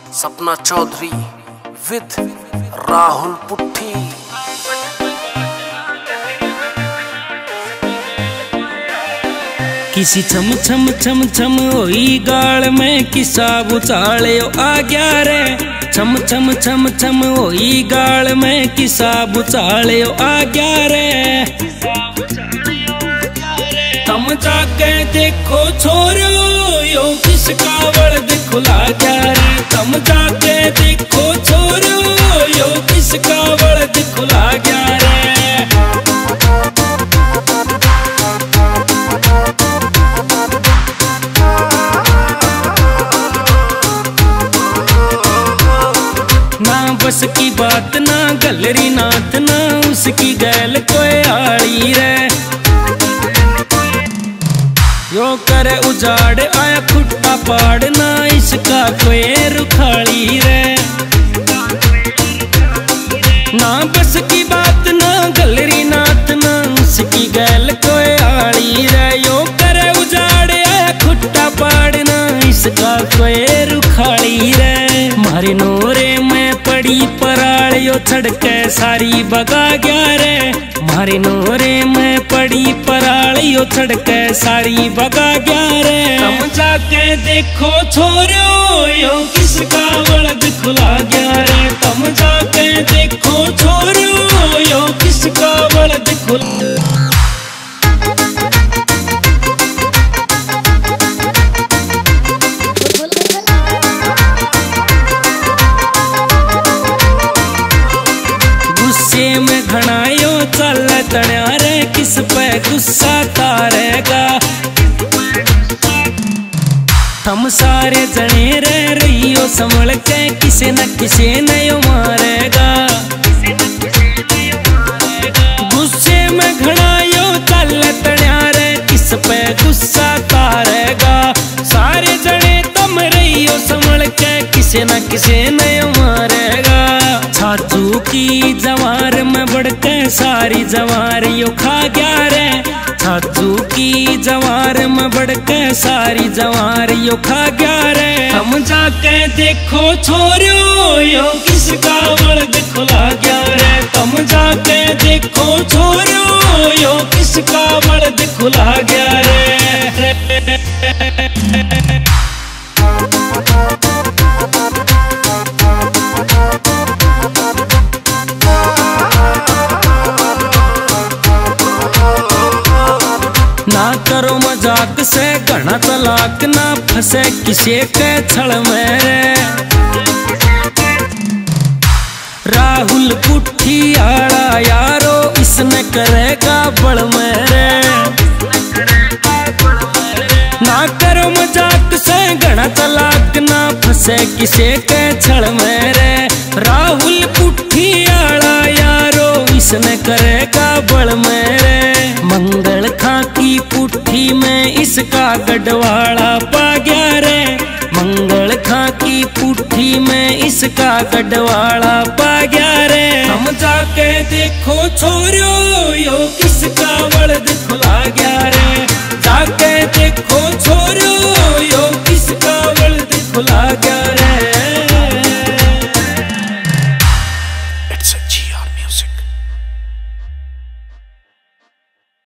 Sapna Chaudhary with Rahul पुट्ठी। किसी छम छम छम छम होई गाल में किसा बुचाले आ गया रे। छम छम छम छम होई गाल में किसा बुचाले आ गया रे। तम जाके देखो छोरो यो किसका बल्द खुला गया रे। तम जाके देखो छोरो यो किसका बल्द खुला गया रे। ना बस की बात ना गलरी नाथ ना उसकी गैल कोई आड़ी रे। यो करे उजाड़ आया खुट्टा पाड़ ना इसका कोई रुखाड़ी रे। ना बस की बात ना गलरी नाथ ना उसकी गैल कोई आड़ी रे। यो करे उजाड़ आया खुट्टा पाड़ ना इसका कोई रुखाड़ी रे। मारे नोरे में पड़ी पराड़ यो छड़के सारी बगा गया रे। मारे नोरे में पड़ी पराड़ यो छड़के सारी बगा गया रे। तम जाके देखो छोरो यो किसका बल्द खुला गया रे। तम जाके देखो छोरो यो किसका बल्द खुला। में घणायो चल तण्या रे किस पे गुस्सा तारेगा। हम सारे जने रे रहियो संभल के किसे न किसे नयो मारेगा। गुस्से में घणायो चल तण्या रे किस पे गुस्सा तारेगा। सारे जने तुम रहियो संभल के किसे न किसे नयो मारेगा। छाछू की जवार में बढ़के सारी जवार यो खा गया रे। छाछू की जवार में बढ़के सारी जवार यो खा गया रे। हम जाके देखो छोरो यो किसका बल्द खुला गया रे। तुम जाके देखो छोरो यो किसका बल्द खुला गया रे। ना करो मजाक से घना तलाक ना फंसे किसी के छल में रे। राहुल पुट्ठी आड़ा यारो इसने करेगा बड़ में रे। ना करो मजाक से घना तलाक ना फंसे किसी के छल में रे। राहुल पुट्ठी आड़ा यारो इसने करेगा बड़ में रे। मंगल खां की पुट्ठी में इसका गढ़वाड़ा पा गया रे। मंगल खां की पुट्ठी में इसका गढ़वाड़ा पा गया रे। हम जाके देखो छोरो यो किस